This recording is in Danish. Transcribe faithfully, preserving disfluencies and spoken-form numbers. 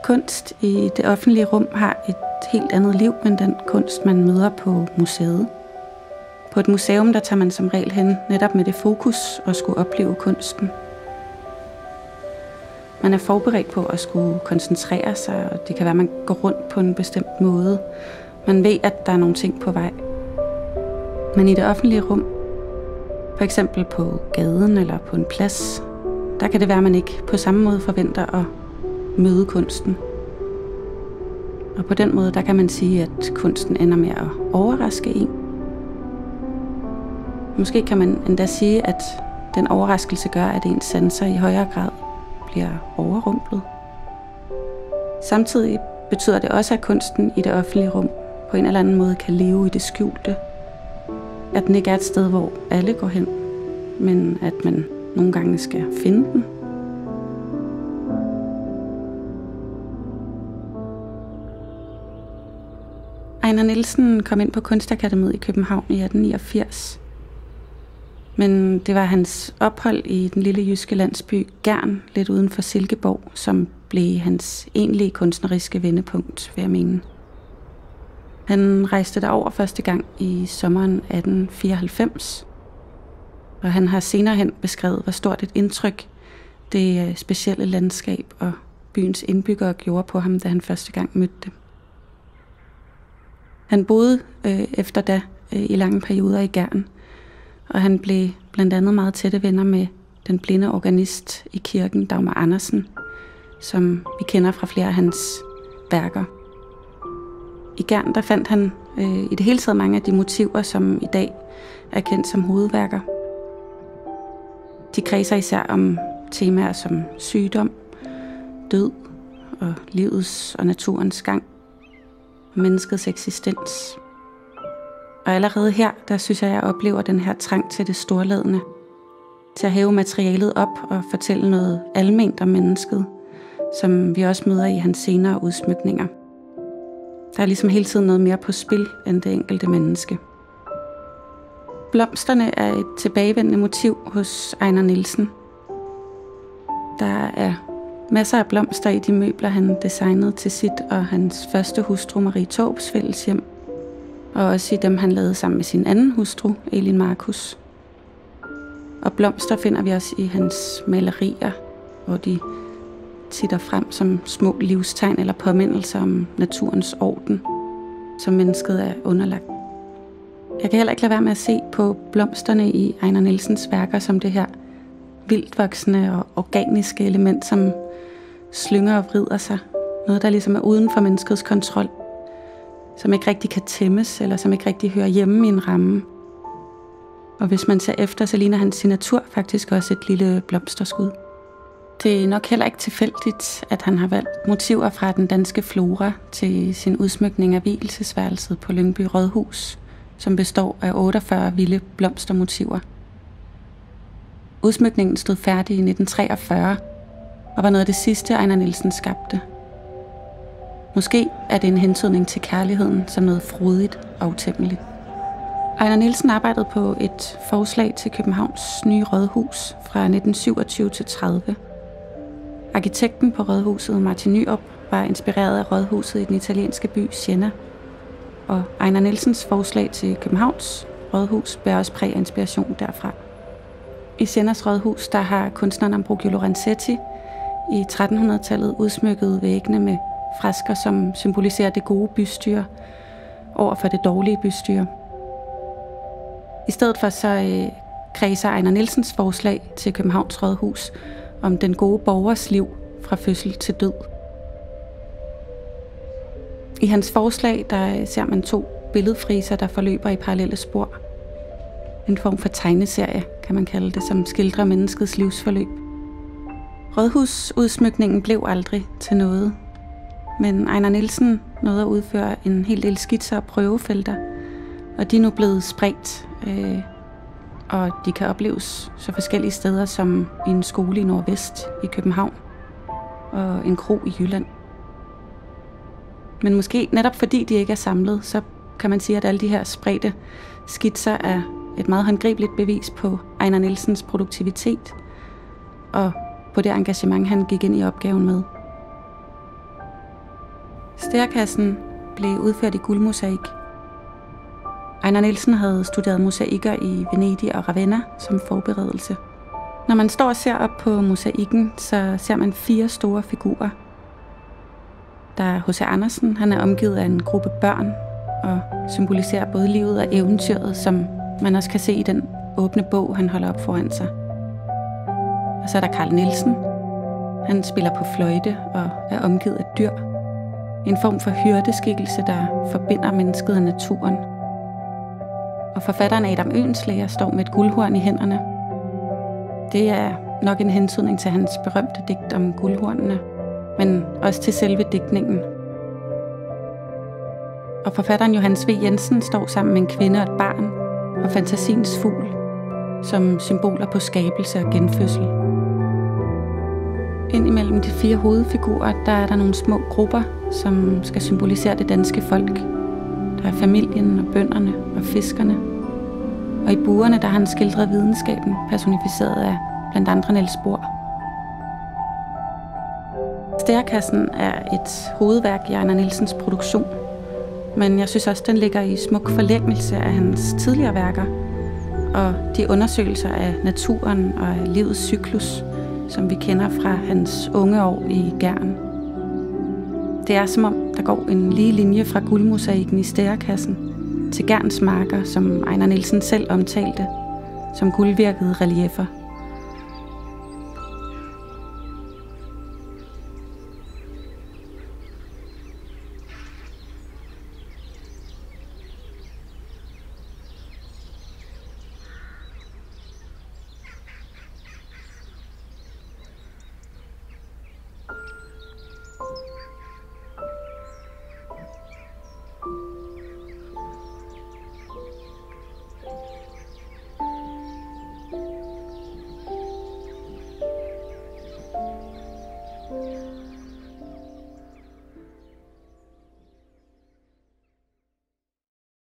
Kunst i det offentlige rum har et helt andet liv end den kunst, man møder på museet. På et museum, der tager man som regel hen netop med det fokus at skulle opleve kunsten. Man er forberedt på at skulle koncentrere sig, og det kan være, at man går rundt på en bestemt måde. Man ved, at der er nogle ting på vej. Men i det offentlige rum, for eksempel på gaden eller på en plads, der kan det være, at man ikke på samme måde forventer at møde kunsten. Og på den måde, der kan man sige, at kunsten ender med at overraske en. Måske kan man endda sige, at den overraskelse gør, at ens sanser i højere grad bliver overrumplet. Samtidig betyder det også, at kunsten i det offentlige rum på en eller anden måde kan leve i det skjulte. At den ikke er et sted, hvor alle går hen, men at man nogle gange skal finde den. Ejnar Nielsen kom ind på Kunstakademiet i København i atten niogfirs. Men det var hans ophold i den lille jyske landsby Gjern, lidt uden for Silkeborg, som blev hans egentlige kunstneriske vendepunkt, vil jeg mene. Han rejste derover første gang i sommeren atten fireoghalvfems, og han har senere hen beskrevet, hvor stort et indtryk det specielle landskab og byens indbyggere gjorde på ham, da han første gang mødte dem. Han boede øh, efter da øh, i lange perioder i Gjern, og han blev blandt andet meget tætte venner med den blinde organist i kirken, Dagmar Andersen, som vi kender fra flere af hans værker. I Gjern der fandt han øh, i det hele taget mange af de motiver, som i dag er kendt som hovedværker. De kredser især om temaer som sygdom, død og livets og naturens gang, og menneskets eksistens. Og allerede her, der synes jeg, jeg oplever den her trang til det storladende, til at hæve materialet op og fortælle noget alment om mennesket, som vi også møder i hans senere udsmykninger. Der er ligesom hele tiden noget mere på spil end det enkelte menneske. Blomsterne er et tilbagevendende motiv hos Ejnar Nielsen. Der er masser af blomster i de møbler, han designede til sit og hans første hustru Marie Taubes fælleshjem, og også i dem, han lavede sammen med sin anden hustru, Elin Marcus. Og blomster finder vi også i hans malerier, hvor de titter frem som små livstegn eller påmindelser om naturens orden, som mennesket er underlagt. Jeg kan heller ikke lade være med at se på blomsterne i Ejnar Nielsens værker som det her vildtvoksende og organiske element, som slynger og vrider sig. Noget, der ligesom er uden for menneskets kontrol, som ikke rigtig kan tæmmes, eller som ikke rigtig hører hjemme i en ramme. Og hvis man ser efter, så ligner hans signatur faktisk også et lille blomsterskud. Det er nok heller ikke tilfældigt, at han har valgt motiver fra den danske flora til sin udsmykning af vielsesværelset på Lyngby Rådhus, som består af otteogfyrre vilde blomstermotiver. Udsmykningen stod færdig i nitten treogfyrre og var noget af det sidste, Ejnar Nielsen skabte. Måske er det en hentydning til kærligheden som noget frodigt og utæmmeligt. Ejnar Nielsen arbejdede på et forslag til Københavns nye rådhus fra nitten syvogtyve til tredive. Arkitekten på rådhuset, Martin Nyrop, var inspireret af rådhuset i den italienske by Siena. Og Ejnar Nielsens forslag til Københavns rådhus bærer også præg af inspiration derfra. I Sienas rådhus, der har kunstneren Ambrogio Lorenzetti i trettenhundredetallet udsmykket væggene med fresker, som symboliserer det gode bystyre over for det dårlige bystyre. I stedet for så øh, kredser Ejnar Nielsens forslag til Københavns rådhus om den gode borgers liv fra fødsel til død. I hans forslag der ser man to billedfriser, der forløber i parallelle spor. En form for tegneserie, kan man kalde det, som skildrer menneskets livsforløb. Rådhusudsmykningen blev aldrig til noget, men Ejnar Nielsen nåede at udføre en hel del skitser og prøvefelter, og de er nu blevet spredt, øh, og de kan opleves så forskellige steder som en skole i Nordvest i København og en kro i Jylland. Men måske netop fordi de ikke er samlet, så kan man sige, at alle de her spredte skitser er et meget håndgribeligt bevis på Ejnar Nielsens produktivitet og på det engagement, han gik ind i opgaven med. Stærekassen blev udført i guldmosaik. Ejnar Nielsen havde studeret mosaikker i Venedig og Ravenna som forberedelse. Når man står og ser op på mosaikken, så ser man fire store figurer. Der er H C Andersen, han er omgivet af en gruppe børn og symboliserer både livet og eventyret, som man også kan se i den åbne bog, han holder op foran sig. Og så er der Carl Nielsen. Han spiller på fløjte og er omgivet af dyr. En form for hyrdeskikkelse, der forbinder mennesket og naturen. Og forfatteren Adam Oehlenschläger står med et guldhorn i hænderne. Det er nok en hentydning til hans berømte digt om guldhornene, men også til selve digtningen. Og forfatteren Johannes V. Jensen står sammen med en kvinde og et barn og fantasiens fugl, som symboler på skabelse og genfødsel. Ind imellem de fire hovedfigurer, der er der nogle små grupper, som skal symbolisere det danske folk. Der er familien og bønderne og fiskerne. Og i buerne, der har han skildret videnskaben, personificeret af blandt andre Niels Bohr. Stærekassen er et hovedværk i Ejnar Nielsens produktion, men jeg synes også, den ligger i smuk forlængelse af hans tidligere værker og de undersøgelser af naturen og af livets cyklus, som vi kender fra hans unge år i Gjern. Det er som om, der går en lige linje fra guldmosaikken i Stærekassen til Gjerns marker, som Ejnar Nielsen selv omtalte som guldvirkede relieffer. Thank you.